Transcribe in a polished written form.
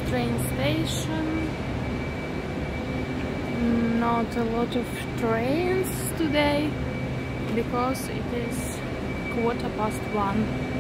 train station. Not a lot of trains today because it is 1:15.